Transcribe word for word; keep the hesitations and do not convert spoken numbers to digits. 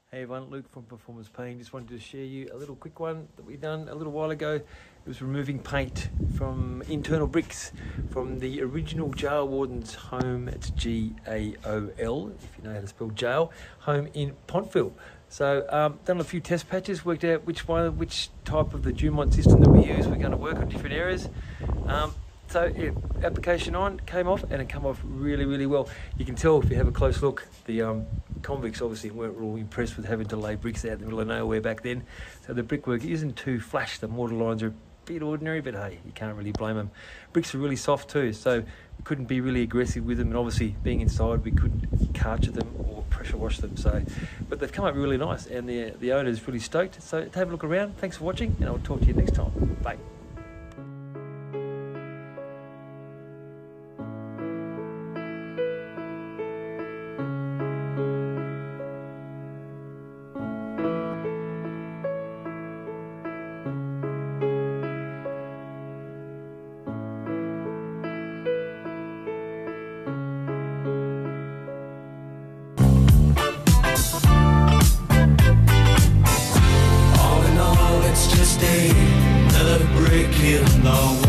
Hey everyone, Luke from Performance Painting. Just wanted to share you a little quick one that we done a little while ago. It was removing paint from internal bricks from the original jail warden's home. It's G A O L, if you know how to spell jail, home in Pontville. So um, done a few test patches, worked out which one, which type of the Dumont system that we use. We're going to work on different areas. Um, So yeah, application on, came off, and it came off really, really well. You can tell if you have a close look, the um, convicts obviously weren't all impressed with having to lay bricks out in the middle of nowhere back then. So the brickwork isn't too flash. The mortar lines are a bit ordinary, but hey, you can't really blame them. Bricks are really soft too, so we couldn't be really aggressive with them, and obviously being inside, we couldn't karcher them or pressure wash them. So, but they've come up really nice, and the the owner's really stoked. So have a look around. Thanks for watching, and I'll talk to you next time. Bye. Another brick in the wall.